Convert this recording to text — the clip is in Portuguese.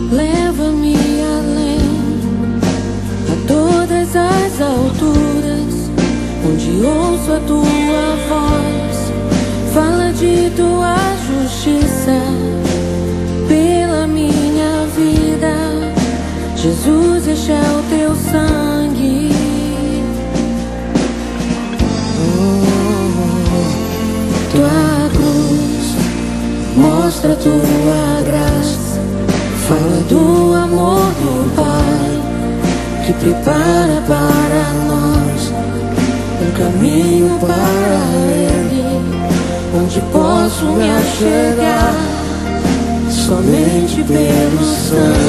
Leva-me além, a todas as alturas, onde ouço a tua voz. Fala de tua justiça pela minha vida. Jesus, este é o teu sangue. Tua cruz mostra tua graça. Fala do amor do Pai, que prepara para nós um caminho para Ele, onde posso me achegar somente pelo sangue.